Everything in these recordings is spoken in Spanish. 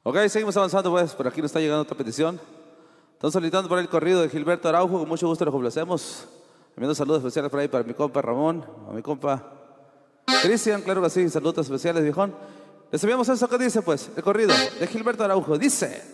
Ok, seguimos avanzando pues, por aquí nos está llegando otra petición. Están solicitando por ahí el corrido de Gilberto Araujo, con mucho gusto lo complacemos. Enviando saludos especiales por ahí para mi compa Ramón, a mi compa Cristian, claro que sí, saludos especiales, viejón. Les enviamos eso que dice pues, el corrido de Gilberto Araujo, dice...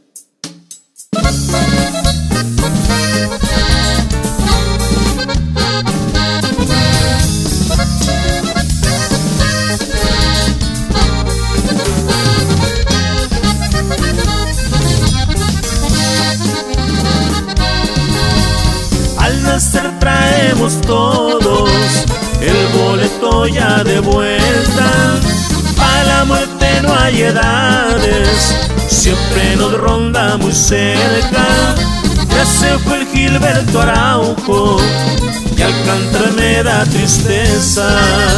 Al nacer traemos todos el boleto ya de vuelta. A la muerte no hay edades, siempre nos ronda muy cerca. Ya se fue el Gilberto Araujo y al cantar me da tristeza.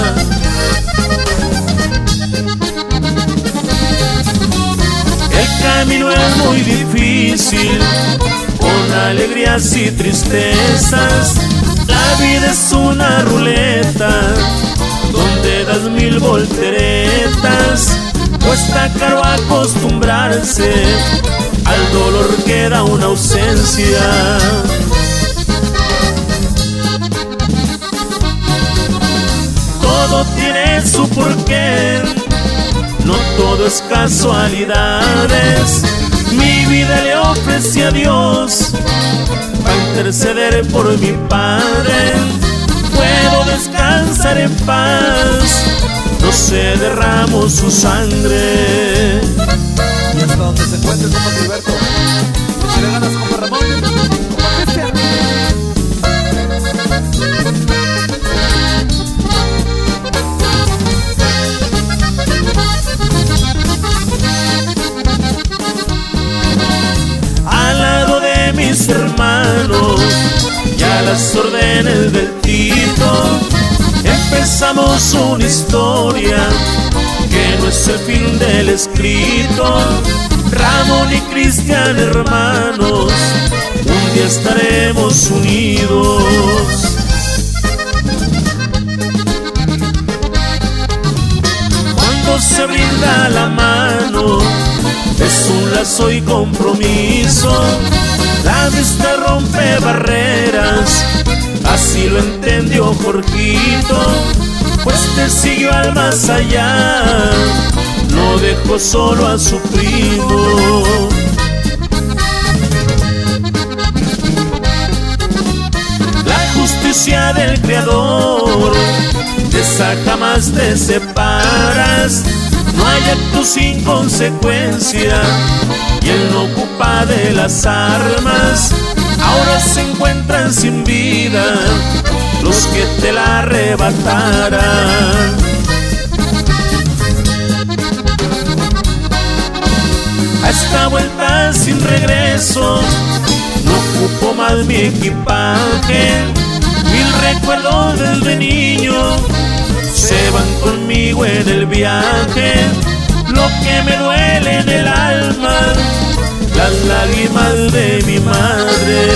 El camino es muy difícil, con alegrías y tristezas. La vida es una ruleta donde das 1000 volteretas. Cuesta caro acostumbrarse al dolor que da una ausencia. Todo tiene su porqué, no todo es casualidades. Mi vida le ofrecí a Dios para interceder por mi padre. Puedo descansar en paz, no se derramó su sangre. Y hasta donde se encuentre compa Gilberto, si le ganas compa Ramón, compa Cristian. Mis hermanos, ya las órdenes del Tito, empezamos una historia que no es el fin del escrito. Ramón y Cristian, hermanos, un día estaremos unidos. Cuando se brinda la mano, es un lazo y compromiso. La amistad rompe barreras, así lo entendió Jorgito, pues te siguió al más allá, no dejó solo a su primo. La justicia del Creador, de esa jamás te separas. No hay acto sin consecuencia, y él no ocupa de las armas. Ahora se encuentran sin vida los que te la arrebataran. A esta vuelta sin regreso no ocupo más mi equipaje. 1000 recuerdos desde niño se van conmigo en el viaje. Lo que me duele en el alma, las lágrimas de mi madre.